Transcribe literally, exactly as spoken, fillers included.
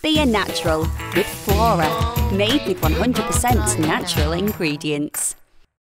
Be a natural with Flora, made with one hundred percent natural ingredients.